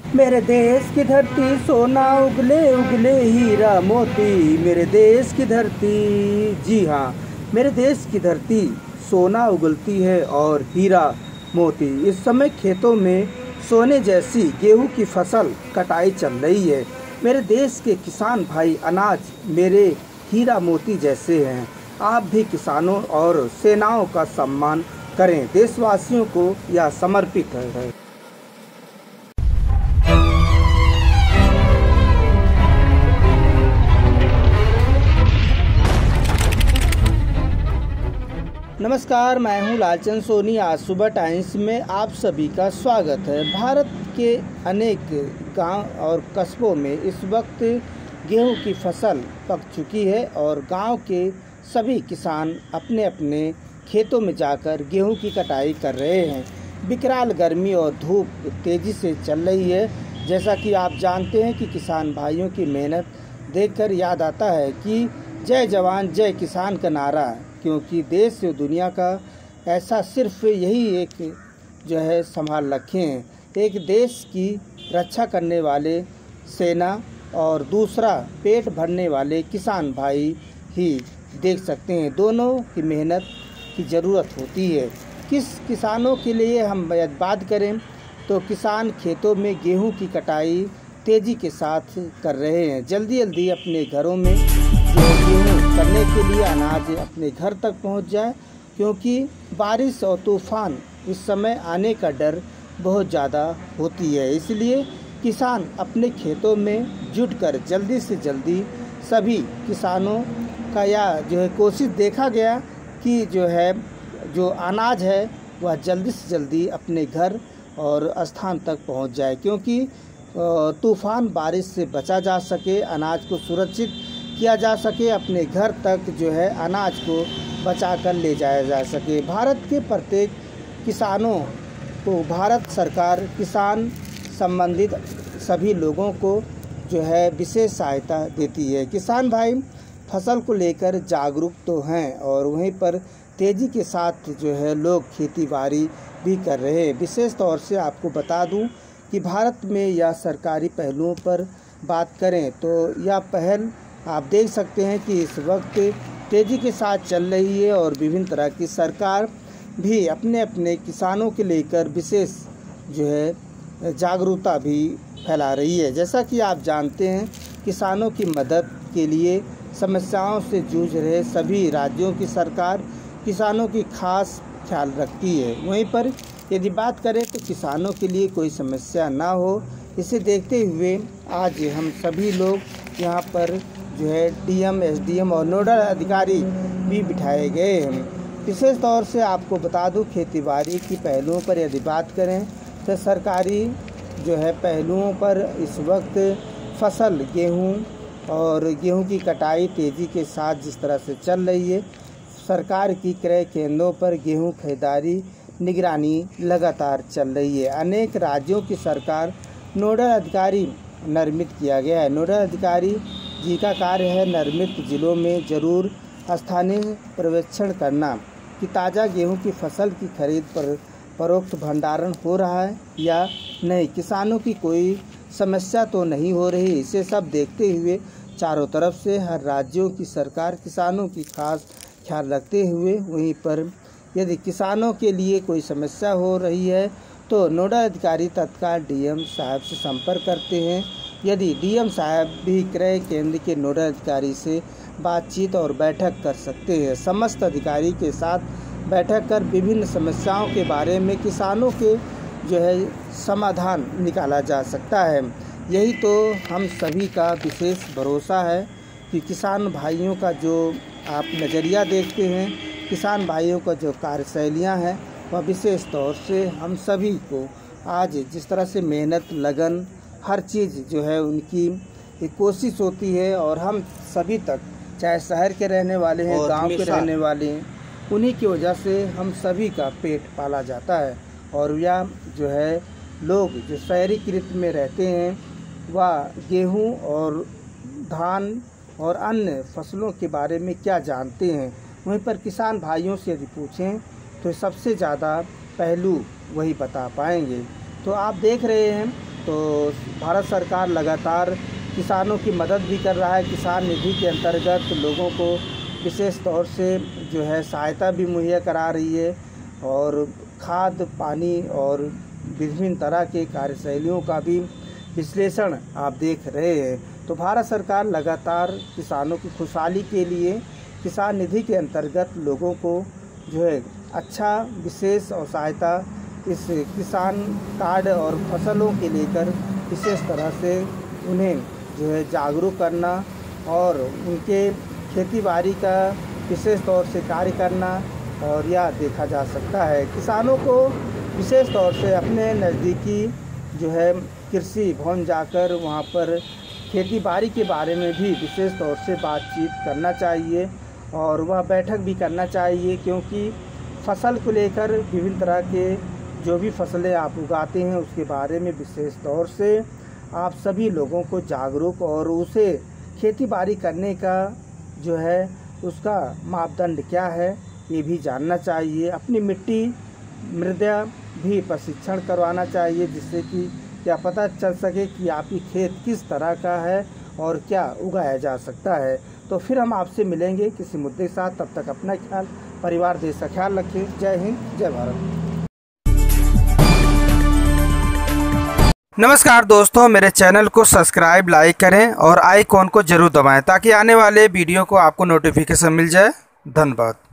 मेरे देश की धरती सोना उगले उगले हीरा मोती। मेरे देश की धरती, जी हाँ, मेरे देश की धरती सोना उगलती है और हीरा मोती। इस समय खेतों में सोने जैसी गेहूं की फसल कटाई चल रही है। मेरे देश के किसान भाई अनाज मेरे हीरा मोती जैसे हैं। आप भी किसानों और सेनाओं का सम्मान करें। देशवासियों को यह समर्पित है। नमस्कार, मैं हूं लालचंद सोनी। आज सुबह टाइम्स में आप सभी का स्वागत है। भारत के अनेक गांव और कस्बों में इस वक्त गेहूं की फसल पक चुकी है और गांव के सभी किसान अपने अपने खेतों में जाकर गेहूं की कटाई कर रहे हैं। विकराल गर्मी और धूप तेज़ी से चल रही है। जैसा कि आप जानते हैं कि किसान भाइयों की मेहनत देखकर याद आता है कि जय जवान जय किसान का नारा, क्योंकि देश और दुनिया का ऐसा सिर्फ यही एक जो है संभाल रखे हैं। एक देश की रक्षा करने वाले सेना और दूसरा पेट भरने वाले किसान भाई ही देख सकते हैं। दोनों की मेहनत की ज़रूरत होती है। किसानों के लिए हम बात करें तो किसान खेतों में गेहूं की कटाई तेज़ी के साथ कर रहे हैं। जल्दी जल्दी अपने घरों में गेहूं करने के लिए अनाज अपने घर तक पहुंच जाए, क्योंकि बारिश और तूफान इस समय आने का डर बहुत ज़्यादा होती है। इसलिए किसान अपने खेतों में जुटकर जल्दी से जल्दी सभी किसानों का यह जो है कोशिश देखा गया कि जो अनाज है वह जल्दी से जल्दी अपने घर और स्थान तक पहुंच जाए, क्योंकि तूफान बारिश से बचा जा सके, अनाज को सुरक्षित किया जा सके, अपने घर तक जो है अनाज को बचा कर ले जाया जा सके। भारत के प्रत्येक किसानों को भारत सरकार किसान संबंधित सभी लोगों को जो है विशेष सहायता देती है। किसान भाई फसल को लेकर जागरूक तो हैं और वहीं पर तेज़ी के साथ जो है लोग खेती बाड़ी भी कर रहे हैं। विशेष तौर से आपको बता दूं कि भारत में या सरकारी पहलुओं पर बात करें तो यह पहल आप देख सकते हैं कि इस वक्त तेज़ी के साथ चल रही है और विभिन्न तरह की सरकार भी अपने अपने किसानों के लेकर विशेष जो है जागरूकता भी फैला रही है। जैसा कि आप जानते हैं, किसानों की मदद के लिए समस्याओं से जूझ रहे सभी राज्यों की सरकार किसानों की खास ख्याल रखती है। वहीं पर यदि बात करें तो किसानों के लिए कोई समस्या ना हो, इसे देखते हुए आज हम सभी लोग यहाँ पर जो है डीएम, एसडीएम और नोडल अधिकारी भी बिठाए गए हैं। विशेष तौर से आपको बता दूं, खेतीबाड़ी की पहलुओं पर यदि बात करें तो सरकारी जो है पहलुओं पर इस वक्त फसल गेहूं और गेहूं की कटाई तेज़ी के साथ जिस तरह से चल रही है, सरकार की क्रय केंद्रों पर गेहूं खरीदारी निगरानी लगातार चल रही है। अनेक राज्यों की सरकार नोडल अधिकारी निर्मित किया गया है। नोडल अधिकारी जी का कार्य है निर्मित जिलों में जरूर स्थानीय पर्यवेक्षण करना कि ताज़ा गेहूं की फसल की खरीद पर परोक्त भंडारण हो रहा है या नहीं, किसानों की कोई समस्या तो नहीं हो रही। इसे सब देखते हुए चारों तरफ से हर राज्यों की सरकार किसानों की खास ख्याल रखते हुए वहीं पर यदि किसानों के लिए कोई समस्या हो रही है तो नोडल अधिकारी तत्काल डीएम साहब से संपर्क करते हैं। यदि डीएम साहब भी क्रय केंद्र के नोडल अधिकारी से बातचीत और बैठक कर सकते हैं। समस्त अधिकारी के साथ बैठक कर विभिन्न समस्याओं के बारे में किसानों के जो है समाधान निकाला जा सकता है। यही तो हम सभी का विशेष भरोसा है कि किसान भाइयों का जो आप नज़रिया देखते हैं, किसान भाइयों का जो कार्यशैलियाँ हैं, वह विशेष तौर से हम सभी को आज जिस तरह से मेहनत, लगन, हर चीज़ जो है उनकी एक कोशिश होती है और हम सभी तक, चाहे शहर के रहने वाले हैं, गांव के रहने वाले हैं, उन्हीं की वजह से हम सभी का पेट पाला जाता है। और यह जो है लोग जो शहरीकृत में रहते हैं वह गेहूं और धान और अन्य फसलों के बारे में क्या जानते हैं। वहीं पर किसान भाइयों से यदि पूछें तो सबसे ज़्यादा पहलू वही बता पाएंगे। तो आप देख रहे हैं तो भारत सरकार लगातार किसानों की मदद भी कर रहा है। किसान निधि के अंतर्गत लोगों को विशेष तौर से जो है सहायता भी मुहैया करा रही है और खाद पानी और विभिन्न तरह के कार्यशैलियों का भी विश्लेषण आप देख रहे हैं। तो भारत सरकार लगातार किसानों की खुशहाली के लिए किसान निधि के अंतर्गत लोगों को जो है अच्छा विशेष और सहायता इस किसान कार्ड और फसलों के लेकर विशेष तरह से उन्हें जो है जागरूक करना और उनके खेती बाड़ी का विशेष तौर से कार्य करना और यह देखा जा सकता है। किसानों को विशेष तौर से अपने नज़दीकी जो है कृषि भवन जाकर वहां पर खेती बाड़ी के बारे में भी विशेष तौर से बातचीत करना चाहिए और वह बैठक भी करना चाहिए, क्योंकि फसल को लेकर विभिन्न तरह के जो भी फसलें आप उगाते हैं उसके बारे में विशेष तौर से आप सभी लोगों को जागरूक और उसे खेती बाड़ी करने का जो है उसका मापदंड क्या है ये भी जानना चाहिए। अपनी मिट्टी मृदा भी प्रशिक्षण करवाना चाहिए, जिससे कि क्या पता चल सके कि आपकी खेत किस तरह का है और क्या उगाया जा सकता है। तो फिर हम आपसे मिलेंगे किसी मुद्दे के साथ। तब तक अपना ख्याल, परिवार, देश का ख्याल रखें। जय हिंद, जय भारत। नमस्कार दोस्तों, मेरे चैनल को सब्सक्राइब, लाइक करें और आइकॉन को जरूर दबाएं ताकि आने वाले वीडियो को आपको नोटिफिकेशन मिल जाए। धन्यवाद।